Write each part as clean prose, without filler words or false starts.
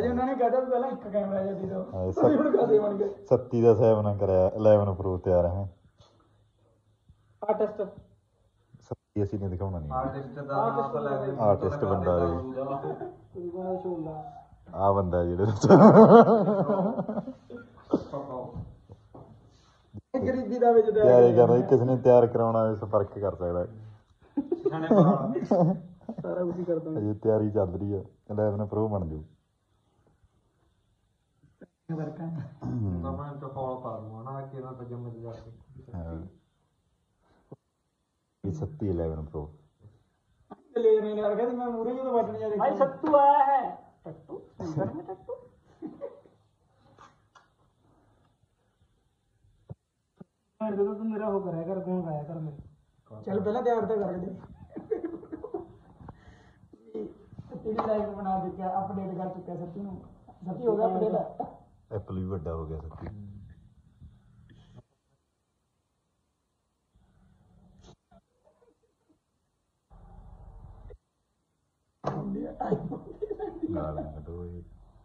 ਉਹਨਾਂ ਨੇ ਕਹਦਾ ਪਹਿਲਾਂ ਇੱਕ ਕੈਮਰਾ ਜੱਦੀ ਤੋਂ ਹੁਣ ਕਾਦੇ ਬਣ ਗਏ 37 ਦਾ 7 ਨਾ ਕਰਿਆ 11 ਪ੍ਰੋ ਤਿਆਰ ਹੈ ਆਰਟਿਸਟ 37 ਅਸੀਂ ਨਹੀਂ ਦਿਖਾਉਣਾ ਨਹੀਂ ਆਰਟਿਸਟ ਦਾ ਨਾਮ ਤਾਂ ਲੈ ਦੇ ਆਰਟਿਸਟ ਬੰਦਾ ਆ ਬੰਦਾ ਜਿਹੜੇ ਗਰੀਬੀ ਦਾ ਵਿੱਚ ਤਿਆਰੀ ਕਰਨਾ ਕਿਸੇ ਨੇ ਤਿਆਰ ਕਰਾਉਣਾ ਇਸ ਫਰਕ ਕਰ ਸਕਦਾ ਸਾਰਾ ਕੁਝ ਕਰਦਾ ਅਜੇ ਤਿਆਰੀ ਚੱਲ ਰਹੀ ਹੈ 11 ਪ੍ਰੋ ਬਣ ਜੂ ਵਰਕਾਂ ਤਾਂ ਮੈਂ ਤਾਂ ਫੋਲੋ ਕਰ ਲਵਾਂ ਨਾ ਕਿ ਇਹਨਾਂ ਸੱਜਣ ਮਿਲ ਜਾ ਕੇ ਇਹ 37 11 ਪ੍ਰੋ ਲੈ ਰਹੇ ਨੇ ਕਹਿੰਦੇ ਮੈਂ ਮੂਰੇ ਜਦੋਂ ਵੱਜਣ ਜਾ ਰਿਹਾ ਭਾਈ ਸੱਤੂ ਆਇਆ ਹੈ ਟੱਟੂ ਅੰਦਰ में टट्टू तो तुम मेरा हो कराया कर कौन गाया कर मेरे चल पहले तैयार तो कर दे तेरी लाइफ बना दे क्या अपडेट कर चुका है सत्ती हो गया अपडेट एप्पल भी बड़ा हो गया सत्ती गाल कटो ये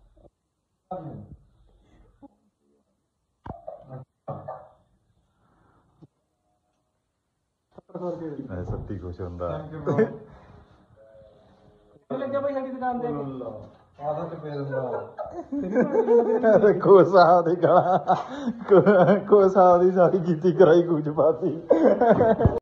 मैं सत्ती खुश होंदा लगे भाई साडी दुकान ते ਆधा ਤੇ ਪੇ ਦਿੰਦਾ ਦੇਖੋ ਸਾਹਿਬ ਦੀ ਗਾਲਾਂ ਕੋ ਸਾਹਿਬ ਦੀ ਸਾਰੀ ਕੀਤੀ ਕਰਾਈ ਕੁਝ ਪਾਤੀ